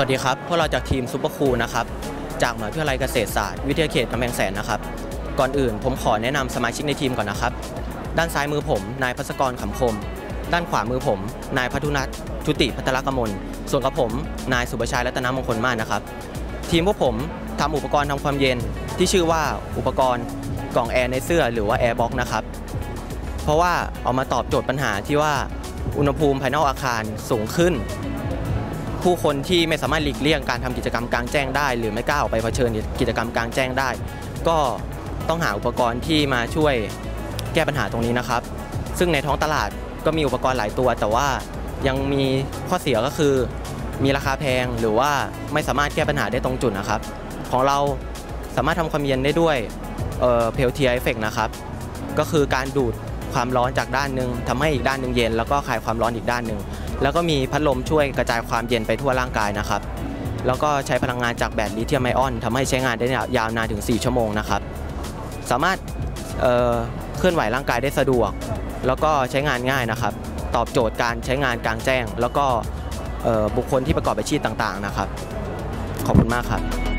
วัสดีครับพวกเราจากทีมซุปเปอร์คูลนะครับจากมหาวิทยาลัยเกษตรศาสตร์วิทยาเขตกำแพงแสนนะครับก่อนอื่นผมขอแนะนำสมาชิกในทีมก่อนนะครับด้านซ้ายมือผมนายภัสกรขำคมด้านขวามือผมนายพัทุนัทชุติพัทรกมลส่วนกับผมนายสุประชัยรัตนมงคลมากนะครับทีมพวกผมทำอุปกรณ์ทำความเย็นที่ชื่อว่าอุปกรณ์กล่องแอร์ในเสื้อหรือว่าแอร์บ็อกซ์นะครับเพราะว่าเอามาตอบโจทย์ปัญหาที่ว่าอุณหภูมิภายนอกอาคารสูงขึ้นผู้คนที่ไม่สามารถหลีกเลี่ยงการทำกิจกรรมกลางแจ้งได้หรือไม่กล้าออกไปเผชิญกิจกรรมกลางแจ้งได้ก็ต้องหาอุปกรณ์ที่มาช่วยแก้ปัญหาตรงนี้นะครับซึ่งในท้องตลาดก็มีอุปกรณ์หลายตัวแต่ว่ายังมีข้อเสียก็คือมีราคาแพงหรือว่าไม่สามารถแก้ปัญหาได้ตรงจุดนะครับของเราสามารถทำความเย็นได้ด้วยเพลเทียร์เอฟเฟกต์นะครับก็คือการดูดความร้อนจากด้านหนึ่งทำให้อีกด้านหนึ่งเย็นแล้วก็คลายความร้อนอีกด้านหนึ่งแล้วก็มีพัดลมช่วยกระจายความเย็นไปทั่วร่างกายนะครับแล้วก็ใช้พลังงานจากแบตลิเธียมไอออนทำให้ใช้งานได้ยาวนานถึง4 ชั่วโมงนะครับสามารถเคลื่อนไหวร่างกายได้สะดวกแล้วก็ใช้งานง่ายนะครับตอบโจทย์การใช้งานกลางแจ้งแล้วก็บุคคลที่ประกอบอาชีพต่างๆนะครับขอบคุณมากครับ